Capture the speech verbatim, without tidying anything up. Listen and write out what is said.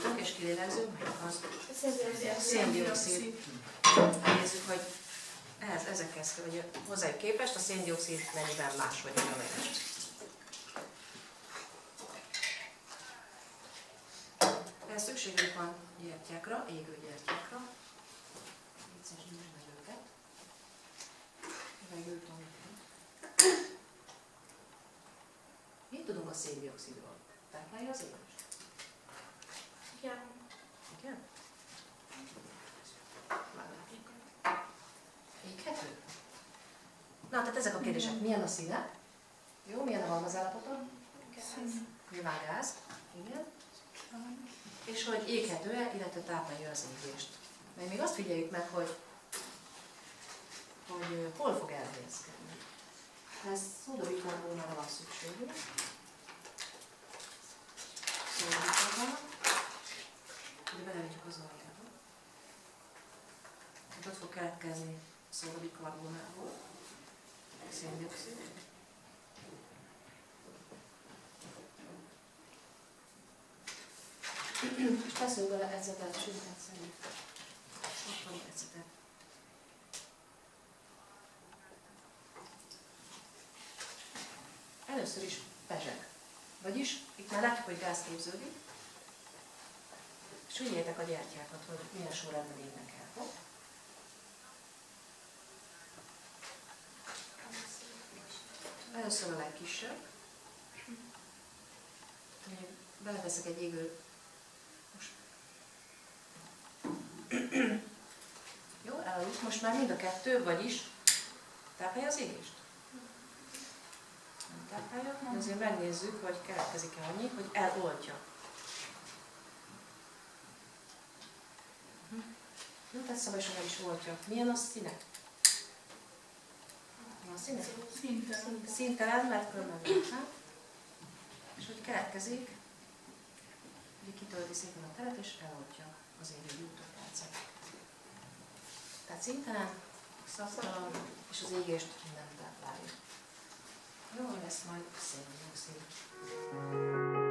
Tök és kilélegző, melyik az? Széndioxid. Nézzük, hogy ehhez, ezekhez, vagy hozzájuk képest a széndioxid mennyiben más vagy olyan. Ehhez szükségünk van gyertyákra, égő gyertyákra. Vicces, nincs meg őket. Mit tudunk a széndioxidról? Táplálja az égést? Igen. Igen? Éghető? Na, tehát ezek a kérdések. Milyen a színe? Jó, milyen a halmazállapota? Világgáz. Igen. És hogy éghető-e, illetve táplálja az égést. Mert még azt figyeljük meg, hogy, hogy hol fog elhelyezkedni. Ez szódabikarbónára van szükségünk. Szódabikarbónára. Ugye belevegyük az aljába. Ott fog keletkezni szódabikarbónából. Széndioxid. És teszünk bele edzetet, süntet szerint. Ott van edzetet. Először is pezseg. Vagyis itt már látjuk, hogy gáz képződik. És figyeljétek a gyertyákat, hogy milyen sorrendben égnek el. Először a legkisebb. Beleteszek egy égő. Most. Jó, elaludt. Most már mind a kettő, vagyis táplálja az égést? Nem táplálja, de azért megnézzük, hogy keletkezik-e annyi, hogy eloltja. Jó, tehát szabályosan el is oltja. Milyen a színe? A színe? Szintelen. Szintelen, mert különben van. És hogy keletkezik, hogy kitölti szépen a teret, és eloltja az égő utópercet. Tehát szintelen, szaktalan, és az égést nem táplálja. Jó, lesz majd széndioxid.